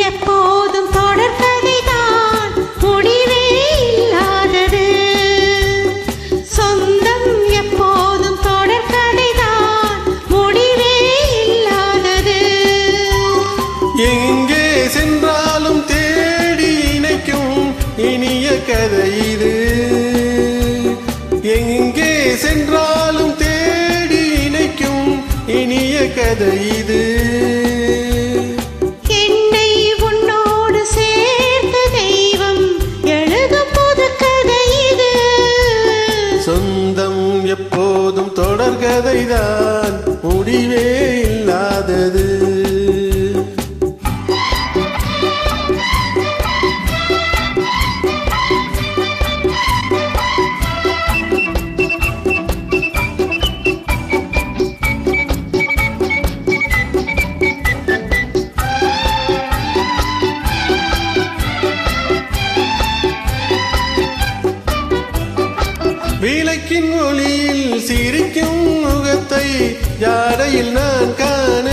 எப்போதும் தொடர்கதைதான் முடிவே இல்லாதது சொந்தம் எப்போதும் தொடர்கதைதான் முடிவே இல்லாதது எங்கே சென்றாலும் தேடி இணைக்கும் இனிய கதை இது எங்கே சென்றாலும் தேடி இணைக்கும் இனிய கதை இது என்னை உன்னோடு சேர்த்த தெய்வம் எழுதும் புது கதை இது சொந்தம் எப்போதும் தொடர்கதைதான் முடிவே இல்லாதது விளக்கின் ஒளியில் சிரிக்கும் முகத்தை ஜாடையில் நான் காண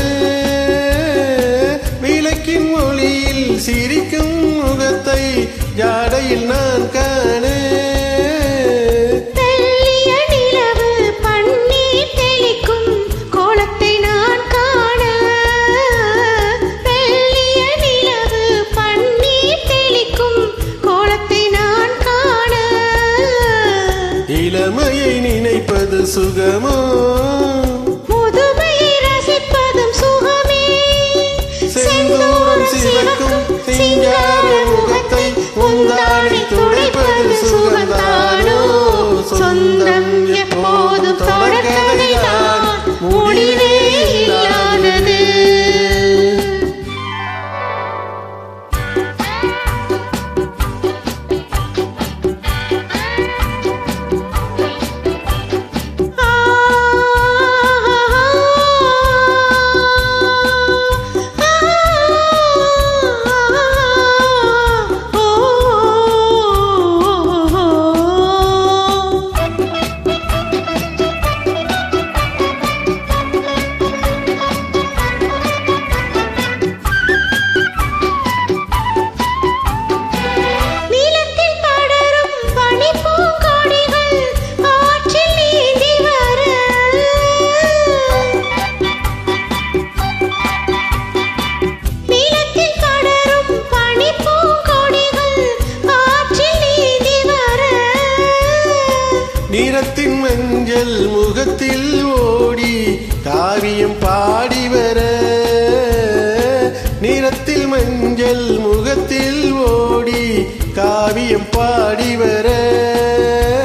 விளக்கின் ஒளியில் சிரிக்கும் முகத்தை ஜாடையில் நான் காண தெள்ளிய நிலவு பன்னீர் தெளிக்கும் கோலத்தை நான் காண தெள்ளிய நிலவு பன்னீர் தெளிக்கும் கோலத்தை நான் காண இளமையை நினைப்பது சுகமோ முதுமையை ரசிப்பதும் சுகமே செந்தூரம் சிவக்கும் சிங்கார முகத்தை முந்தாடி துடைப்பது சுகந்தானோ சொந்தம் எப்போதும் தொடர்கதைதான் முடிவே இல்லாதது நிறத்தின் மஞ்சள் முகத்தில் ஓடி காவியம் பாடி வர நிறத்தில் மஞ்சள் முகத்தில் ஓடி காவியம் பாடி வர